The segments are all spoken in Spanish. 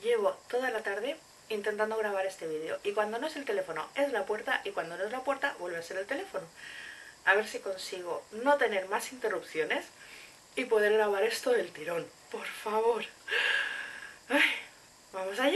llevo toda la tarde intentando grabar este vídeo. Y cuando no es el teléfono, es la puerta. Y cuando no es la puerta, vuelve a ser el teléfono. A ver si consigo no tener más interrupciones y poder grabar esto del tirón. Por favor. Ay, vamos allá.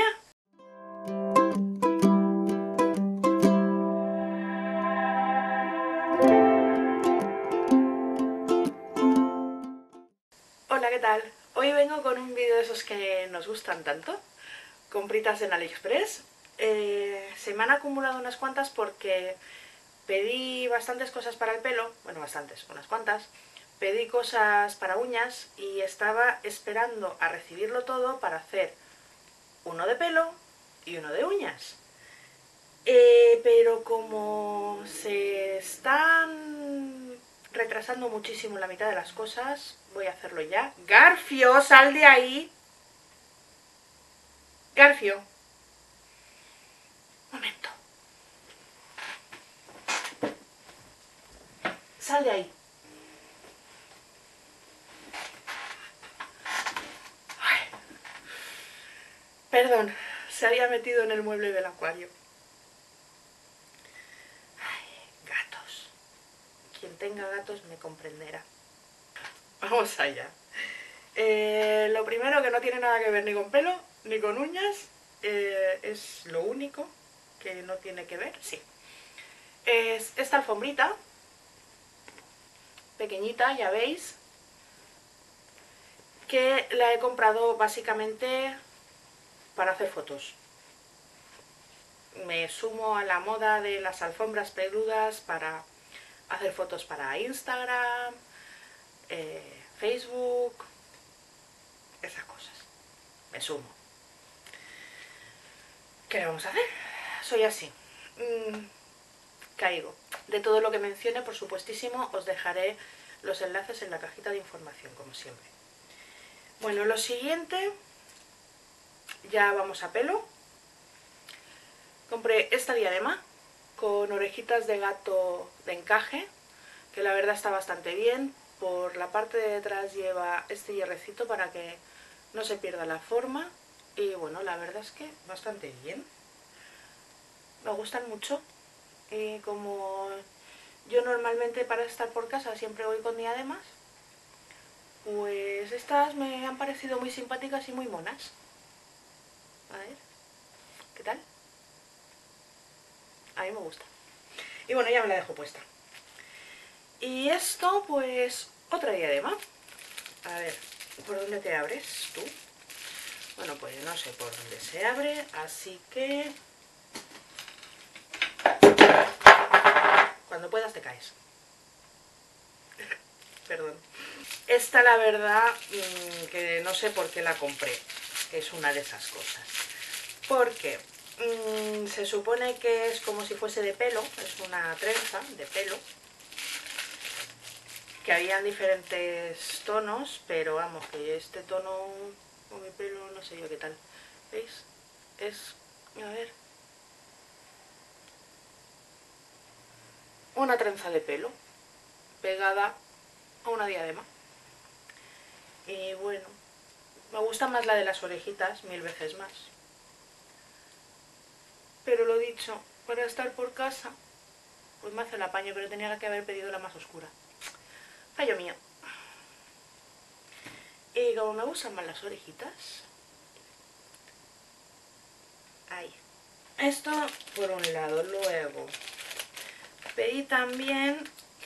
Hola, ¿qué tal? Hoy vengo con un vídeo de esos que nos gustan tanto. Compritas en AliExpress. Se me han acumulado unas cuantas porque pedí bastantes cosas para el pelo. Bueno, bastantes, unas cuantas. Pedí cosas para uñas y estaba esperando a recibirlo todo para hacer uno de pelo y uno de uñas. Pero como se están retrasando muchísimo la mitad de las cosas, voy a hacerlo ya. ¡Garfio, sal de ahí! Garfio. Momento. Sal de ahí. Ay. Perdón, se había metido en el mueble del acuario. Ay, gatos. Quien tenga gatos me comprenderá. Vamos allá. Lo primero, que no tiene nada que ver ni con pelo ni con uñas, es lo único que no tiene que ver, sí. Es esta alfombrita, pequeñita, ya veis, que la he comprado básicamente para hacer fotos. Me sumo a la moda de las alfombras peludas para hacer fotos para Instagram, Facebook, esas cosas. Me sumo. ¿Qué le vamos a hacer? Soy así. Caigo. De todo lo que mencione, por supuestísimo, os dejaré los enlaces en la cajita de información, como siempre. Bueno, lo siguiente, ya vamos a pelo. Compré esta diadema con orejitas de gato de encaje, que la verdad está bastante bien. Por la parte de detrás lleva este hierrecito para que no se pierda la forma. Y bueno, la verdad es que bastante bien. Me gustan mucho. Y como yo normalmente para estar por casa siempre voy con diademas, pues estas me han parecido muy simpáticas y muy monas. A ver, ¿qué tal? A mí me gusta. Y bueno, ya me la dejo puesta. Y esto, pues, otra diadema. A ver, ¿por dónde te abres tú? Bueno, pues no sé por dónde se abre, así que... cuando puedas te caes. Perdón. Esta, la verdad, que no sé por qué la compré. Es una de esas cosas. Porque se supone que es como si fuese de pelo, es una trenza de pelo, que habían diferentes tonos, pero vamos, que este tono con mi pelo no sé yo qué tal. ¿Veis? Es, a ver, una trenza de pelo pegada a una diadema. Y bueno, me gusta más la de las orejitas, 1000 veces más. Pero lo dicho, para estar por casa, pues me hace el apaño, pero tenía que haber pedido la más oscura. Fallo mío. Y como me gustan más las orejitas, ahí. Esto por un lado. Luego pedí también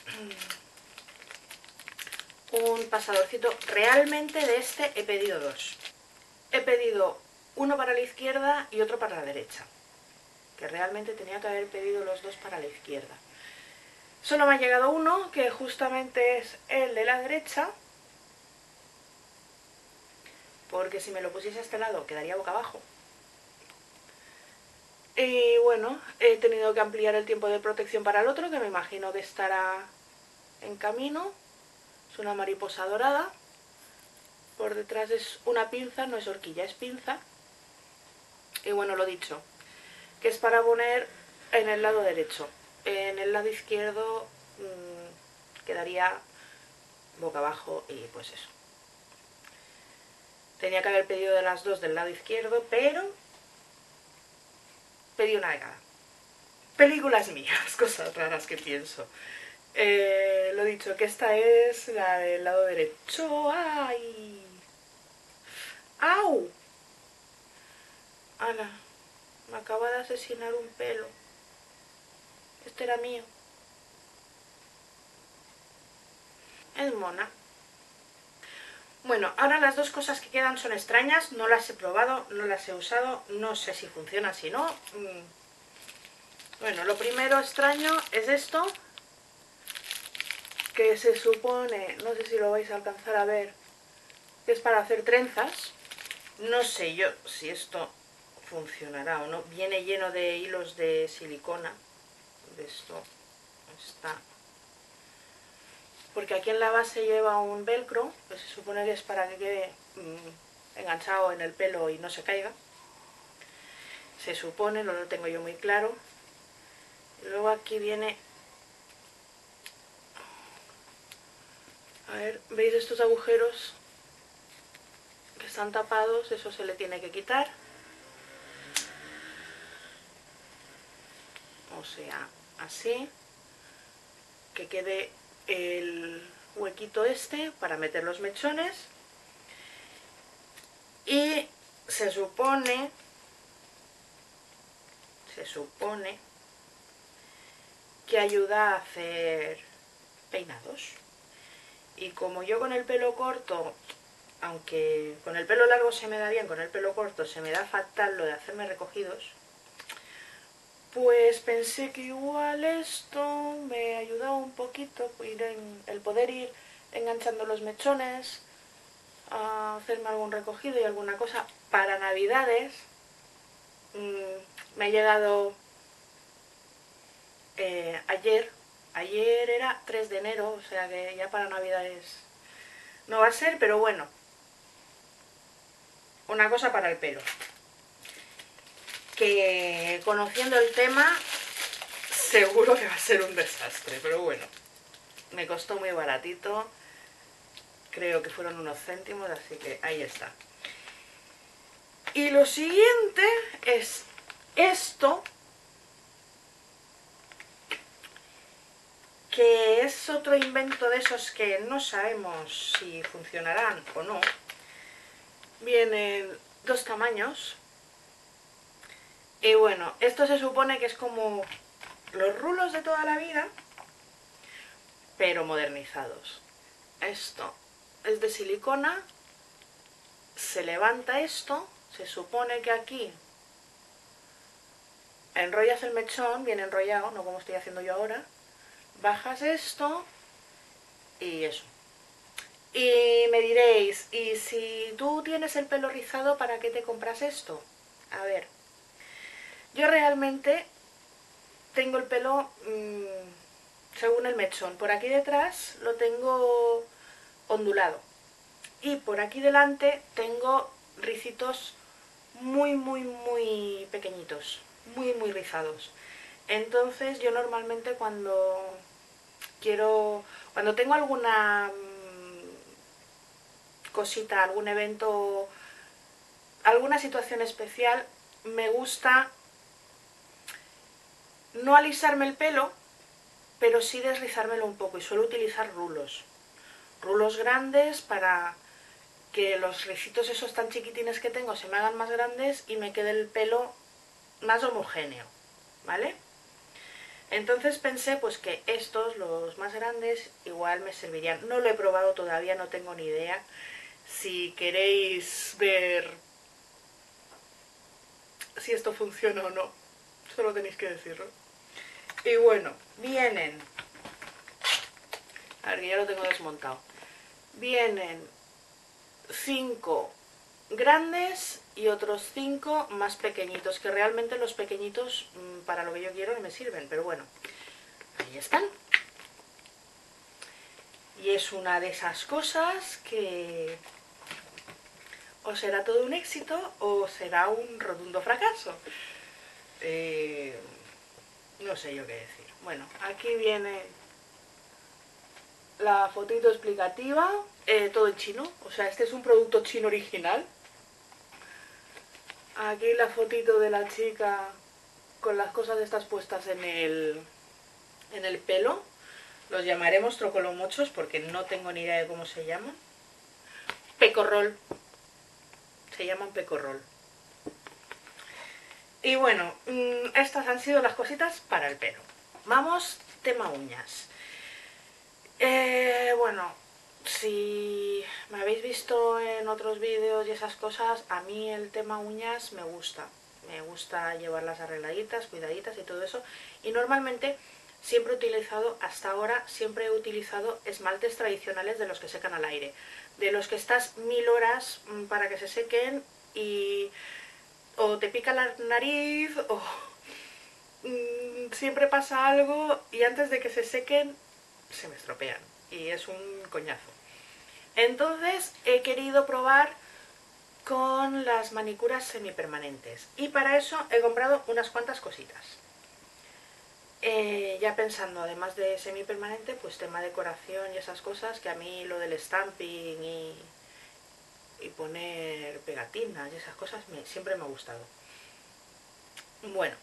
un pasadorcito. Realmente de este he pedido dos. He pedido uno para la izquierda y otro para la derecha, que realmente tenía que haber pedido los dos para la izquierda. Solo me ha llegado uno, que justamente es el de la derecha, porque si me lo pusiese a este lado quedaría boca abajo. Y bueno, he tenido que ampliar el tiempo de protección para el otro, que me imagino que estará en camino. Es una mariposa dorada. Por detrás es una pinza, no es horquilla, es pinza. Y bueno, lo dicho, que es para poner en el lado derecho. En el lado izquierdo quedaría boca abajo y pues eso. Tenía que haber pedido de las dos del lado izquierdo, pero pedí una de cada. Películas mías, cosas raras que pienso. Lo dicho, que esta es la del lado derecho. ¡Ay! ¡Au! Ana, me acaba de asesinar un pelo. Este era mío. Es mona. Bueno, ahora las dos cosas que quedan son extrañas, no las he probado, no las he usado, no sé si funciona, si no. Bueno, lo primero extraño es esto, que se supone, no sé si lo vais a alcanzar a ver, que es para hacer trenzas. No sé yo si esto funcionará o no. Viene lleno de hilos de silicona. De esto está. Porque aquí en la base lleva un velcro, que se supone que es para que quede enganchado en el pelo y no se caiga. Se supone, no lo tengo yo muy claro. Y luego aquí viene... A ver, ¿veis estos agujeros que están tapados? Eso se le tiene que quitar. O sea, así. Que quede el huequito este para meter los mechones. Y se supone que ayuda a hacer peinados. Y como yo con el pelo corto, aunque con el pelo largo se me da bien, con el pelo corto se me da fatal lo de hacerme recogidos, pues pensé que igual esto me ayudaba un poquito, el poder ir enganchando los mechones, a hacerme algún recogido y alguna cosa para Navidades. Me ha llegado ayer era 3 de enero, o sea que ya para Navidades no va a ser, pero bueno, una cosa para el pelo, que conociendo el tema seguro que va a ser un desastre, pero bueno, me costó muy baratito, creo que fueron unos céntimos, así que ahí está. Y lo siguiente es esto, que es otro invento de esos que no sabemos si funcionarán o no. Vienen dos tamaños. Y bueno, esto se supone que es como los rulos de toda la vida, pero modernizados. Esto es de silicona, se levanta esto, se supone que aquí enrollas el mechón, bien enrollado, no como estoy haciendo yo ahora, bajas esto y eso. Y me diréis, ¿y si tú tienes el pelo rizado, para qué te compras esto? A ver, yo realmente tengo el pelo según el mechón. Por aquí detrás lo tengo ondulado. Y por aquí delante tengo ricitos muy pequeñitos, muy rizados. Entonces yo normalmente cuando tengo alguna cosita, algún evento, alguna situación especial, me gusta no alisarme el pelo, pero sí desrizármelo un poco, y suelo utilizar rulos grandes para que los ricitos esos tan chiquitines que tengo se me hagan más grandes y me quede el pelo más homogéneo, ¿vale? Entonces pensé pues que estos, los más grandes, igual me servirían. No lo he probado todavía, no tengo ni idea. Si queréis ver si esto funciona o no, solo tenéis que decirlo. Y bueno, vienen... A ver, que ya lo tengo desmontado. Vienen 5 grandes y otros 5 más pequeñitos, que realmente los pequeñitos para lo que yo quiero no me sirven, pero bueno, ahí están. Y es una de esas cosas que o será todo un éxito o será un rotundo fracaso. No sé yo qué decir. Bueno, aquí viene la fotito explicativa. todo en chino, o sea, este es un producto chino original. Aquí la fotito de la chica con las cosas estas puestas en el pelo. Los llamaremos trocolomochos porque no tengo ni idea de cómo se llaman. Pecorrol. Se llaman pecorrol. Y bueno, estas han sido las cositas para el pelo. Vamos, tema uñas. Bueno, si me habéis visto en otros vídeos y esas cosas, a mí el tema uñas me gusta. Me gusta llevarlas arregladitas, cuidaditas y todo eso. Y normalmente siempre he utilizado, hasta ahora, siempre he utilizado esmaltes tradicionales de los que secan al aire. De los que estás 1000 horas para que se sequen y o te pica la nariz o siempre pasa algo y antes de que se sequen se me estropean y es un coñazo. Entonces he querido probar con las manicuras semipermanentes y para eso he comprado unas cuantas cositas. Ya pensando, además de semipermanente, pues tema decoración y esas cosas, que a mí lo del stamping y poner pegatinas y esas cosas siempre me ha gustado. Bueno,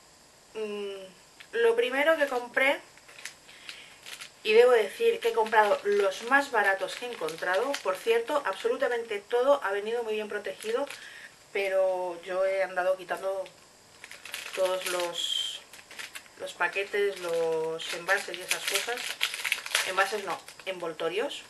lo primero que compré, y debo decir que he comprado los más baratos que he encontrado. Por cierto, absolutamente todo ha venido muy bien protegido, pero yo he andado quitando todos los paquetes, los envases y esas cosas. Envases no, envoltorios.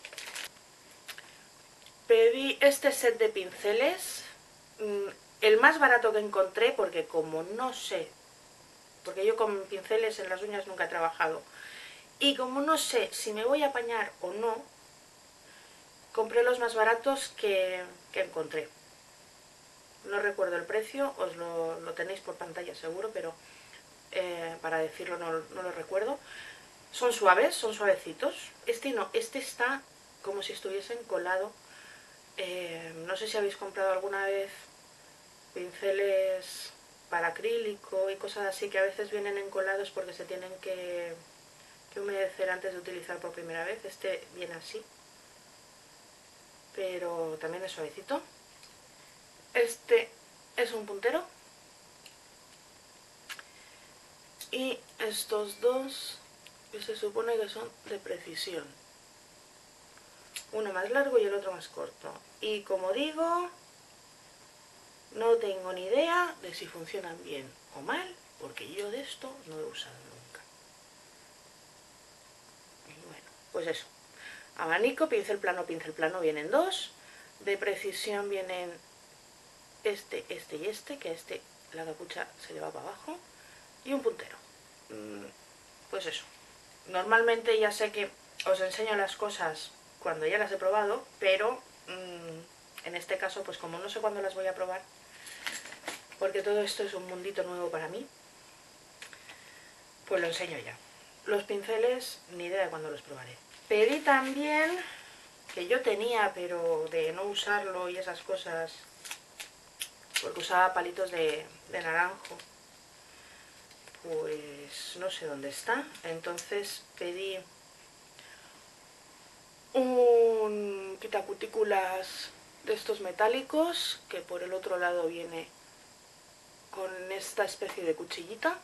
Pedí este set de pinceles, el más barato que encontré, porque como no sé, porque yo con pinceles en las uñas nunca he trabajado, y como no sé si me voy a apañar o no, compré los más baratos que encontré. No recuerdo el precio, os lo tenéis por pantalla seguro, pero para decirlo no lo recuerdo. Son suaves, son suavecitos. Este no, este está como si estuviesen colado. No sé si habéis comprado alguna vez pinceles para acrílico y cosas así que a veces vienen encolados porque se tienen que humedecer antes de utilizar por primera vez. Este viene así, pero también es suavecito. Este es un puntero y estos dos que se supone que son de precisión, uno más largo y el otro más corto, y como digo, no tengo ni idea de si funcionan bien o mal porque yo de esto no he usado nunca. Y bueno, pues eso, abanico, pincel plano vienen dos, de precisión vienen este y este, que a este la capucha se le va para abajo, y un puntero. Pues eso, normalmente ya sé que os enseño las cosas cuando ya las he probado, pero en este caso, pues como no sé cuándo las voy a probar, porque todo esto es un mundito nuevo para mí, pues lo enseño ya. Los pinceles, ni idea de cuándo los probaré. Pedí también, que yo tenía, pero de no usarlo y esas cosas, porque usaba palitos de naranjo, pues no sé dónde está. Entonces pedí un quitacutículas de estos metálicos, que por el otro lado viene con esta especie de cuchillita,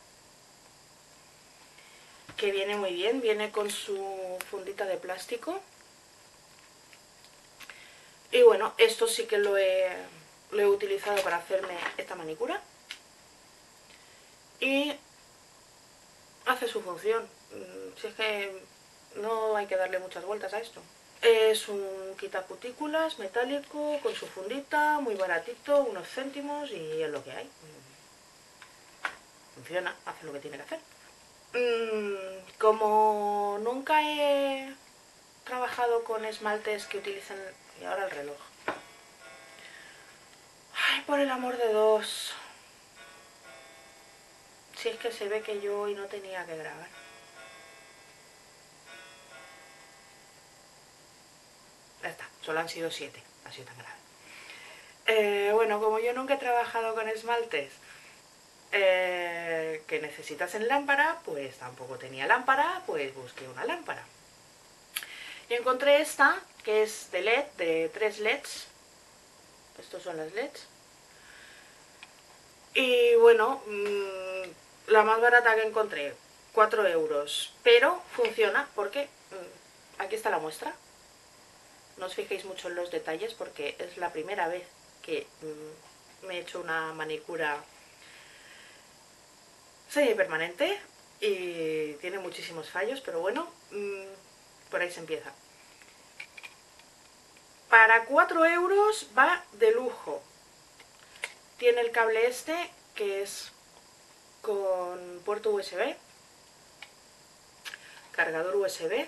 que viene muy bien, viene con su fundita de plástico. Y bueno, esto sí que lo he utilizado para hacerme esta manicura y hace su función. Si es que no hay que darle muchas vueltas a esto. Es un quitacutículas metálico con su fundita, muy baratito, unos céntimos, y es lo que hay. Funciona, hace lo que tiene que hacer. Como nunca he trabajado con esmaltes que utilicen... Y ahora el reloj. Ay, por el amor de Dios. Si es que se ve que yo hoy no tenía que grabar. Ya está, solo han sido 7, no ha sido tan grave. Bueno, como yo nunca he trabajado con esmaltes que necesitas en lámpara, pues tampoco tenía lámpara, pues busqué una lámpara. Y encontré esta, que es de LED, de 3 LEDs. Estos son las LEDs. Y bueno, la más barata que encontré, 4 euros. Pero funciona porque aquí está la muestra. No os fijéis mucho en los detalles porque es la primera vez que me he hecho una manicura semipermanente y tiene muchísimos fallos, pero bueno, por ahí se empieza. Para 4 euros va de lujo. Tiene el cable este, que es con puerto USB, cargador USB,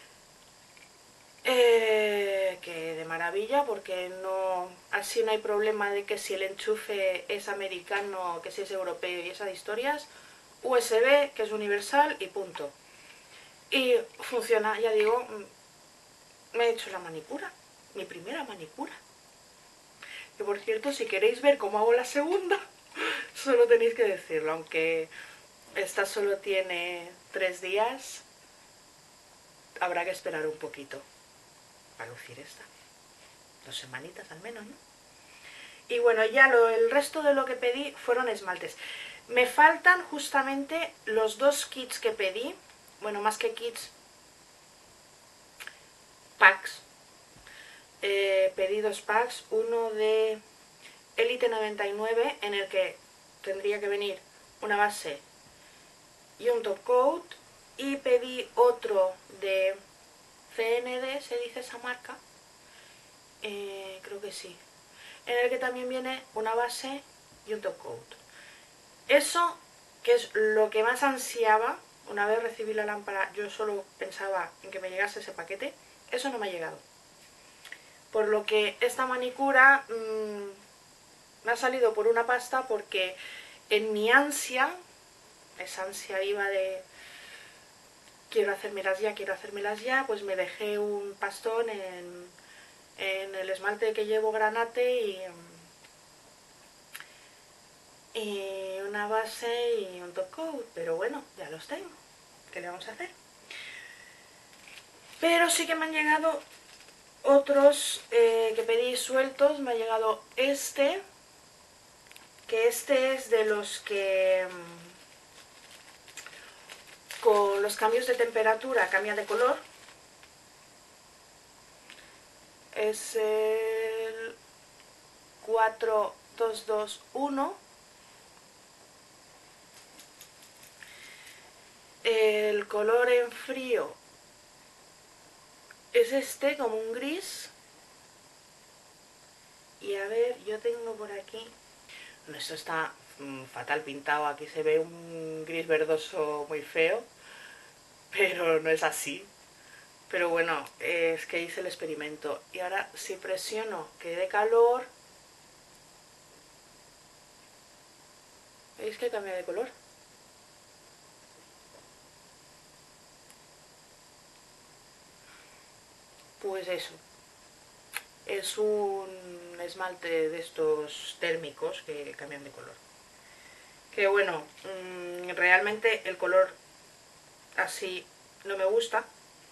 que de maravilla, porque no, así no hay problema de que si el enchufe es americano, que si es europeo y esas historias. USB, que es universal y punto. Y funciona, ya digo, me he hecho la manicura, mi primera manicura. Que por cierto, si queréis ver cómo hago la segunda, solo tenéis que decirlo, aunque esta solo tiene 3 días, habrá que esperar un poquito para lucir esta. 2 semanitas al menos, ¿no? Y bueno, ya el resto de lo que pedí fueron esmaltes. Me faltan justamente los 2 kits que pedí, bueno, más que kits, packs. Pedí 2 packs, uno de Elite 99 en el que tendría que venir una base y un top coat, y pedí otro de CND, se dice esa marca, creo que sí, en el que también viene una base y un top coat. Eso, que es lo que más ansiaba, una vez recibí la lámpara yo solo pensaba en que me llegase ese paquete, eso no me ha llegado. Por lo que esta manicura me ha salido por una pasta, porque en mi ansia, esa ansia viva de quiero hacérmelas ya, pues me dejé un pastón en el esmalte que llevo granate y una base y un top coat, pero bueno, ya los tengo, ¿qué le vamos a hacer? Pero sí que me han llegado otros que pedí sueltos. Me ha llegado este, que este es de los que con los cambios de temperatura cambia de color. Es el 4221. El color en frío es este, como un gris. Y a ver, yo tengo por aquí... Bueno, esto está fatal pintado, aquí se ve un gris verdoso muy feo, pero no es así. Pero bueno, es que hice el experimento. Y ahora si presiono que dé calor, ¿veis que cambia de color? Pues eso, es un esmalte de estos térmicos que cambian de color. Que bueno, realmente el color así no me gusta.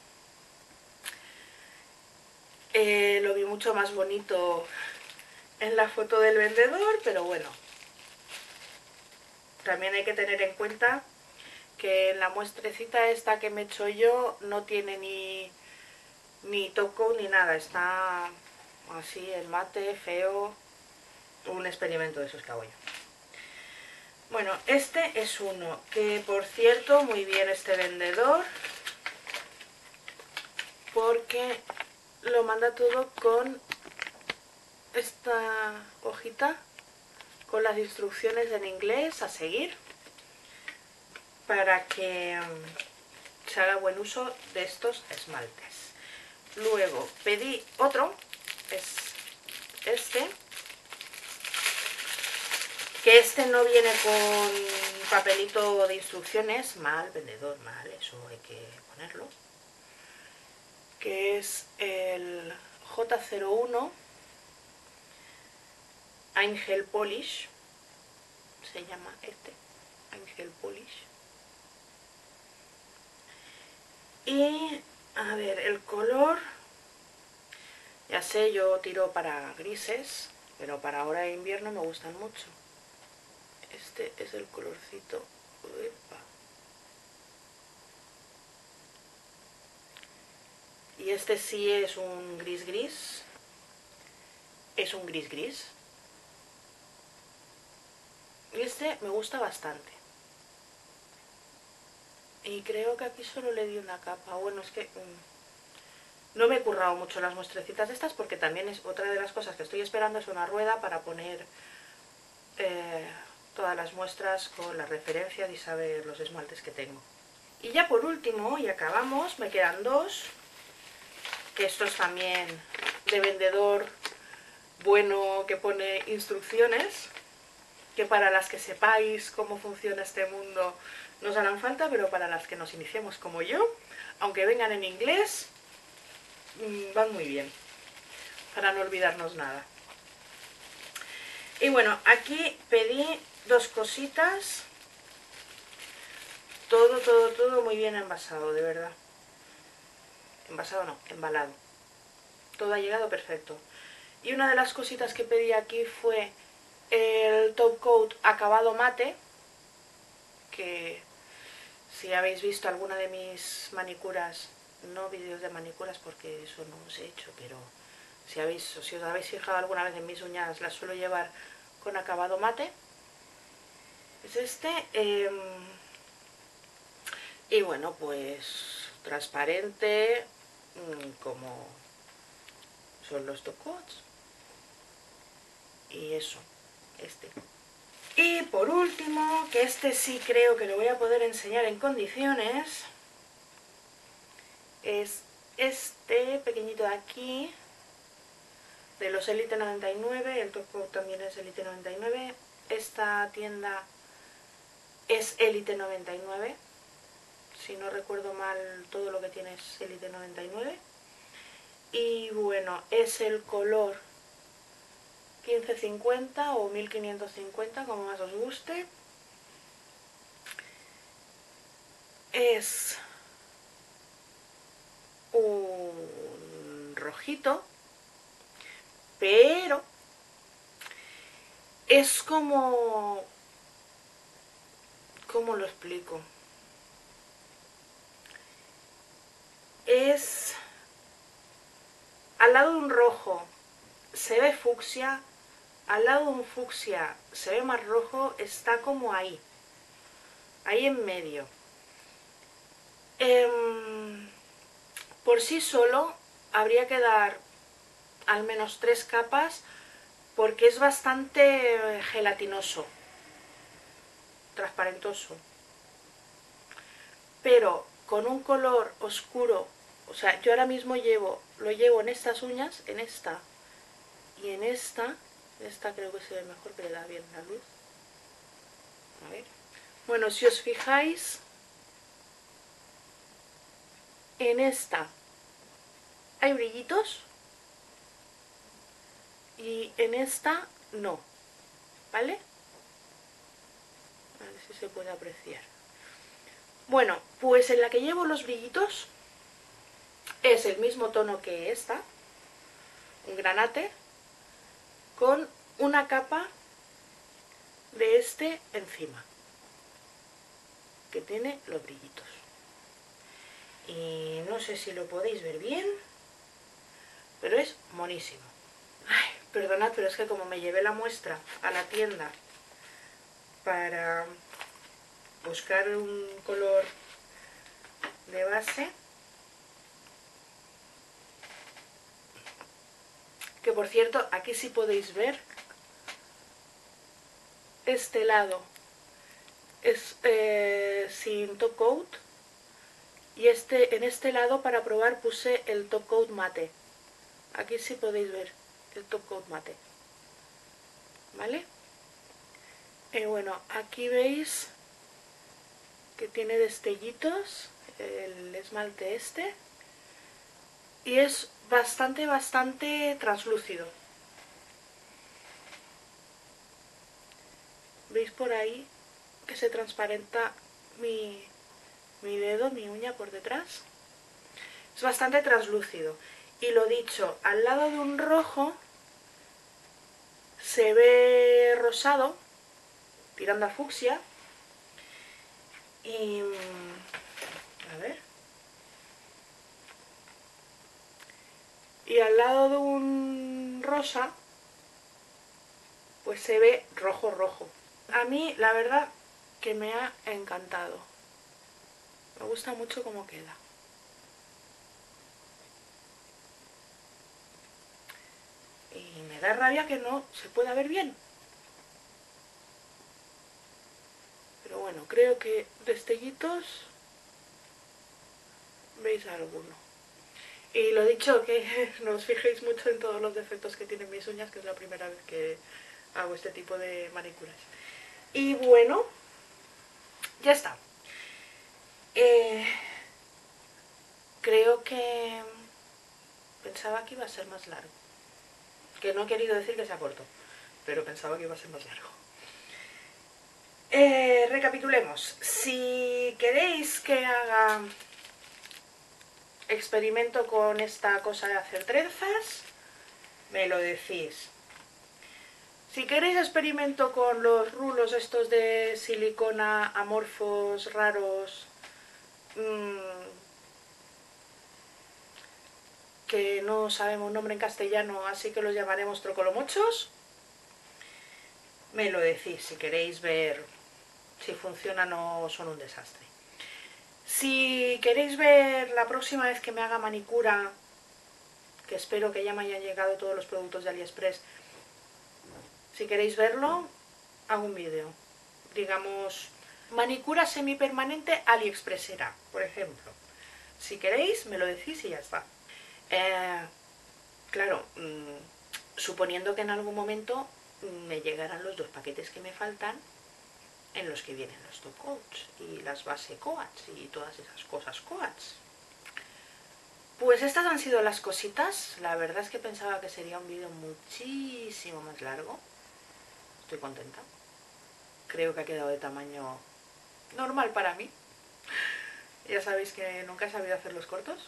Lo vi mucho más bonito en la foto del vendedor, pero bueno. También hay que tener en cuenta que en la muestrecita esta que me he hecho yo no tiene ni top coat ni nada, está así el mate, feo, un experimento de esos que hago yo. Bueno, este es uno que, por cierto, muy bien este vendedor, porque lo manda todo con esta hojita con las instrucciones en inglés a seguir para que se haga buen uso de estos esmaltes. Luego pedí otro, es este, que este no viene con papelito de instrucciones, mal vendedor, mal, eso hay que ponerlo, que es el J01 Angel Polish, se llama este, Angel Polish. Y A ver, el color, ya sé, yo tiro para grises, pero para ahora de invierno me gustan mucho. Este es el colorcito. Uepa. Y este sí es un gris gris. Es un gris gris. Y este me gusta bastante. Y creo que aquí solo le di una capa. Bueno, es que no me he currado mucho las muestrecitas estas porque también es otra de las cosas que estoy esperando, es una rueda para poner todas las muestras con las referencias y saber los esmaltes que tengo. Y ya por último, y acabamos, me quedan dos, que estos también de vendedor bueno que pone instrucciones, que para las que sepáis cómo funciona este mundo nos harán falta, pero para las que nos iniciemos como yo, aunque vengan en inglés, van muy bien, para no olvidarnos nada. Y bueno, aquí pedí dos cositas, todo muy bien envasado, de verdad. Envasado no, embalado. Todo ha llegado perfecto. Y una de las cositas que pedí aquí fue el top coat acabado mate, que si habéis visto alguna de mis manicuras, no vídeos de manicuras porque eso no os he hecho, pero si os habéis fijado alguna vez en mis uñas, las suelo llevar con acabado mate. Es este. Y bueno, pues transparente, como son los top coats. Y eso, este. Y por último, que este sí creo que lo voy a poder enseñar en condiciones, es este pequeñito de aquí, de los Elite 99, el top coat también es Elite 99, esta tienda es Elite 99, si no recuerdo mal todo lo que tiene es Elite 99, y bueno, es el color 1550 o 1550, como más os guste. Es un rojito, pero es como... ¿Cómo lo explico? Es... Al lado de un rojo se ve fucsia, al lado de un fucsia se ve más rojo, está como ahí en medio. Por sí solo habría que dar al menos 3 capas porque es bastante gelatinoso, transparentoso. Pero con un color oscuro, o sea, yo ahora mismo lo llevo en estas uñas, en esta y en esta creo que se ve mejor, que le da bien la luz. A ver. Bueno, si os fijáis, en esta hay brillitos y en esta no, ¿vale? A ver si se puede apreciar. Bueno, pues en la que llevo los brillitos es el mismo tono que esta, un granate, con una capa de este encima, que tiene los brillitos. Y no sé si lo podéis ver bien, pero es monísimo. Ay, perdonad, pero es que como me llevé la muestra a la tienda para buscar un color de base, que por cierto, aquí sí podéis ver, este lado es sin top coat, y en este lado para probar puse el top coat mate. Aquí sí podéis ver el top coat mate, ¿vale? Y bueno, aquí veis que tiene destellitos el esmalte este, y es bastante translúcido. ¿Veis por ahí que se transparenta mi dedo, mi uña por detrás? Es bastante translúcido. Y lo dicho, al lado de un rojo se ve rosado, tirando a fucsia. Y... a ver... y al lado de un rosa, pues se ve rojo rojo. A mí, la verdad, que me ha encantado. Me gusta mucho cómo queda. Y me da rabia que no se pueda ver bien. Pero bueno, creo que destellitos veis alguno. Y lo dicho, que no os fijéis mucho en todos los defectos que tienen mis uñas, que es la primera vez que hago este tipo de manicuras. Y bueno, ya está. Creo que pensaba que iba a ser más largo. Que no he querido decir que sea corto, pero pensaba que iba a ser más largo. Recapitulemos. Si queréis que haga experimento con esta cosa de hacer trenzas, me lo decís. Si queréis experimento con los rulos estos de silicona amorfos raros, que no sabemos nombre en castellano, así que los llamaremos trocolomochos, me lo decís si queréis ver si funcionan o son un desastre. Si queréis ver la próxima vez que me haga manicura, que espero que ya me hayan llegado todos los productos de AliExpress, si queréis verlo, hago un vídeo. Digamos, manicura semipermanente AliExpressera, por ejemplo. Si queréis, me lo decís y ya está. Claro, suponiendo que en algún momento me llegaran los 2 paquetes que me faltan, en los que vienen los top coats y las base coats y todas esas cosas coats. Pues estas han sido las cositas. La verdad es que pensaba que sería un vídeo muchísimo más largo. Estoy contenta. Creo que ha quedado de tamaño normal para mí. Ya sabéis que nunca he sabido hacer los cortos.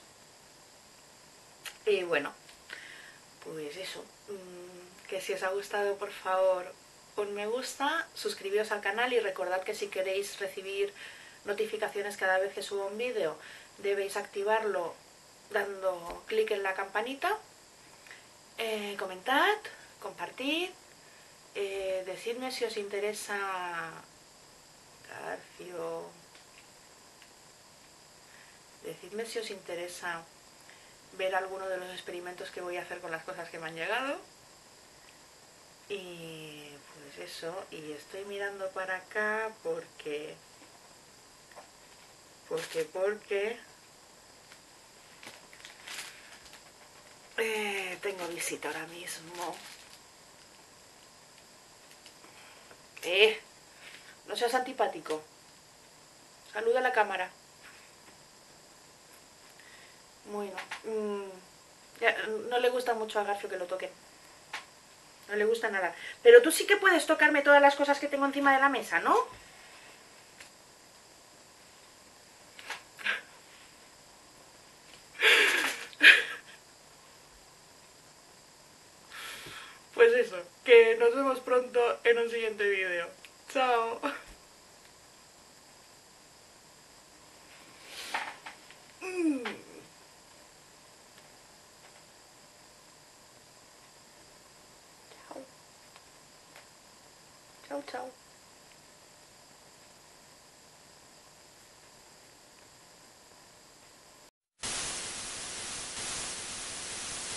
Y bueno, pues eso. Que si os ha gustado, por favor, un me gusta, suscribíos al canal y recordad que si queréis recibir notificaciones cada vez que subo un vídeo, debéis activarlo dando clic en la campanita. Comentad, compartid, decidme si os interesa Garfio, decidme si os interesa ver alguno de los experimentos que voy a hacer con las cosas que me han llegado. Y pues eso, y estoy mirando para acá porque tengo visita ahora mismo. No seas antipático. Saluda a la cámara. Bueno, ya, no le gusta mucho a Garfio que lo toquen. No le gusta nada. Pero tú sí que puedes tocarme todas las cosas que tengo encima de la mesa, ¿no? Pues eso, que nos vemos pronto en un siguiente vídeo. Chao. Chao, chao.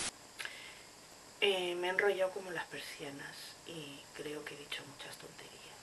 Me he enrollado como las persianas y creo que he dicho muchas tonterías.